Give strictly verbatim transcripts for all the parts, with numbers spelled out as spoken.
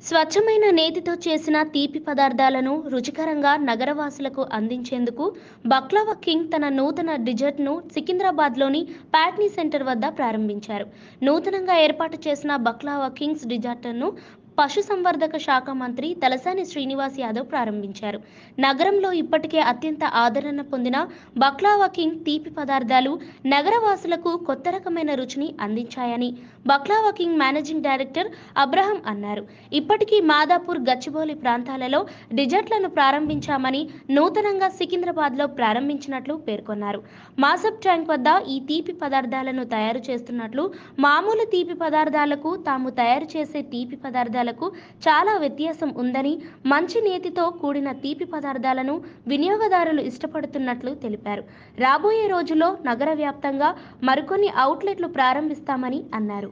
స్వచ్ఛమైన నేతితో చేసిన తీపి పదార్థాలను రుచికరంగా నగరవాసులకు అందించేందుకు బక్లావా కింగ్ తన నూతన డిజర్ట్ను సికింద్రాబాద్లోని ప్యాట్నీ సెంటర్ వద్ద ప్రారంభించారు. నూతనంగా ఏర్పాటు చేసిన బక్లావా కింగ్స్ డిజర్ట్ను పశుసంవర్ధక శాఖ మంత్రి తలసాని శ్రీనివాస్ యాదవ్ ప్రారంభించారు. నగరంలో ఇప్పటికే అత్యంత ఆదరణ పొందిన బక్లావా కింగ్ తీపి పదార్థాలు నగరవాసులకు కొత్త రకమైన రుచిని అందించాయని baklava king managing director Abraham అన్నారు. ఇప్పటికీ మాదాపూర్, గచ్చిబౌలి ప్రాంతాలలో డిజర్ట్లను ప్రారంభించామని, నూతనంగా సికింద్రాబాద్లో ప్రారంభించినట్లు పేర్కొన్నారు. మాసబ్ ట్యాంక్ వద్ద ఈ తీపి పదార్థాలను తయారు చేస్తున్నట్లు, మామూలు తీపి పదార్థాలకు తాము తయారు చేసే తీపి పదార్థాలకు చాలా వ్యత్యాసం ఉందని, మంచి నేతితో కూడిన తీపి పదార్థాలను వినియోగదారులు ఇష్టపడుతున్నట్లు తెలిపారు. రాబోయే రోజుల్లో నగర వ్యాప్తంగా మరికొన్ని అవుట్లెట్లు ప్రారంభిస్తామని అన్నారు.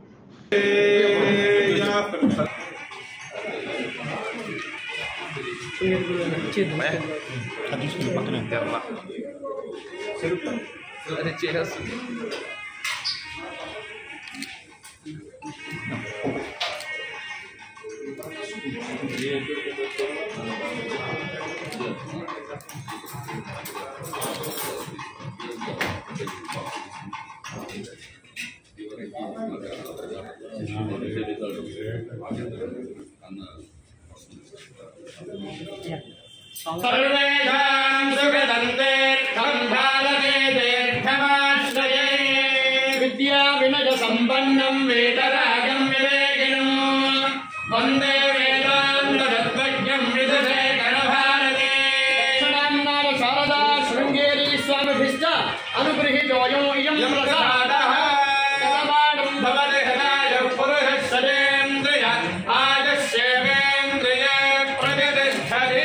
విద్యా వినయ సంపన్నం వేదరాగం వివేకినం వందే వేదాంత తత్వజ్ఞం విదశేఖర భారతే దక్షిణాన్నాద Sharada Sringeri స్వామిభిశ్చ అనుగృహీతోయం ఇయం ప్రసాదః Shatamanam Bhavati హృదాయ పురుషः సదేంద్రియ ఆజస్యేవేంద్రియ ప్రతిష్టతే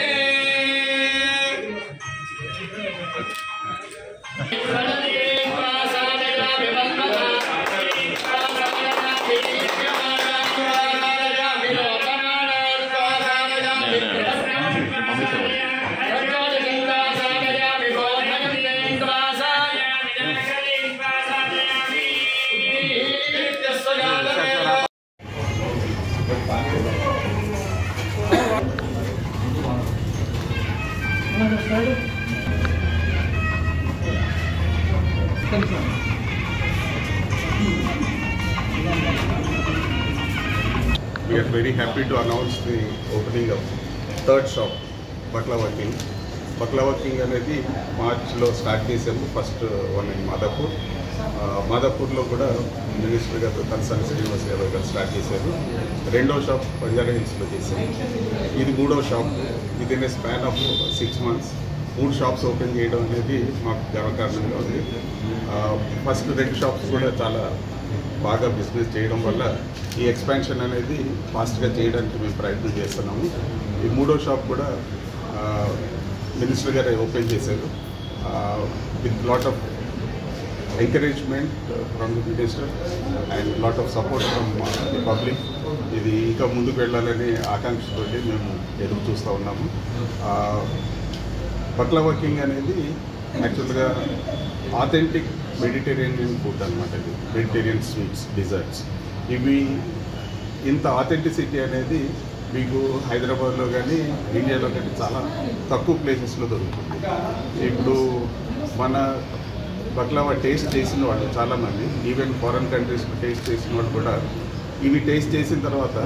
We are very happy to announce the opening of third shop, Baklava King. Baklava King అనేది మార్చ్లో స్టార్ట్ చేసాము. First one in Madhapur. మాదాపూర్లో కూడా మినిస్టర్ గారు తలసాని శ్రీనివాస్ యాదవ్ గారు స్టార్ట్ చేశారు. రెండో షాప్ బంజారా హిల్స్లో చేశాము. ఇది మూడో shop. Within a span of six months మూడు షాప్స్ ఓపెన్ చేయడం అనేది మాకు గర్వకారణంగా ఉంది. ఫస్ట్ రెండు షాప్స్ కూడా చాలా బాగా బిజినెస్ చేయడం వల్ల ఈ ఎక్స్పాన్షన్ అనేది ఫాస్ట్గా చేయడానికి మేము ప్రయత్నం చేస్తున్నాము. ఈ మూడో షాప్ కూడా మినిస్టర్ గారు ఓపెన్ చేశారు. With lot of encouragement from the minister and lot of support from the public. ఇది ఇంకా ముందుకు వెళ్ళాలనే ఆకాంక్షతోటి మేము ఎదురు చూస్తూ ఉన్నాము. బక్లావా కింగ్ అనేది యాక్చువల్గా ఆథెంటిక్ మెడిటేరియన్ ఫుడ్ అనమాట. ఇది మెడిటేరియన్ స్వీట్స్, డిజర్ట్స్. ఇవి ఇంత ఆథెంటిసిటీ అనేది మీకు హైదరాబాద్లో కానీ ఇండియాలో కానీ చాలా తక్కువ ప్లేసెస్లో దొరుకుతుంది. ఇప్పుడు మన బక్లావా టేస్ట్ చేసిన వాళ్ళు చాలామంది, ఈవెన్ ఫారెన్ కంట్రీస్లో టేస్ట్ చేసిన వాళ్ళు కూడా ఇవి టేస్ట్ చేసిన తర్వాత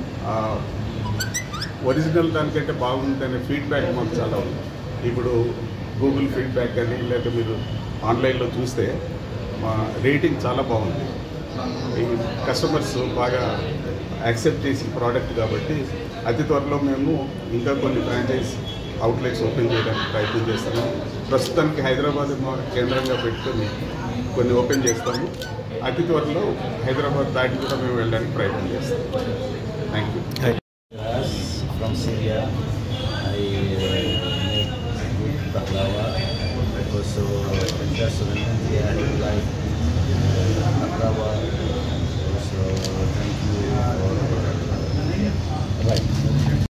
ఒరిజినల్ దానికంటే బాగుందనే ఫీడ్బ్యాక్ మాకు చాలా ఉంది. ఇప్పుడు గూగుల్ ఫీడ్బ్యాక్ కానీ లేకపోతే మీరు ఆన్లైన్లో చూస్తే మా రేటింగ్ చాలా బాగుంది. ఈ కస్టమర్స్ బాగా యాక్సెప్ట్ చేసిన ప్రోడక్ట్ కాబట్టి అతి త్వరలో మేము ఇంకా కొన్ని ఫ్రాంచైజ్ అవుట్లెట్స్ ఓపెన్ చేయడానికి ప్రయత్నం చేస్తున్నాము. ప్రస్తుతానికి హైదరాబాద్ మా కేంద్రంగా పెట్టుకొని కొన్ని ఓపెన్ చేస్తాము. అతి త్వరలో హైదరాబాద్ దాటి కూడా మేము వెళ్ళడానికి ప్రయత్నం చేస్తాం. Thank you. From Syria, I uh, make good baklava. Also, just when I like uh, baklava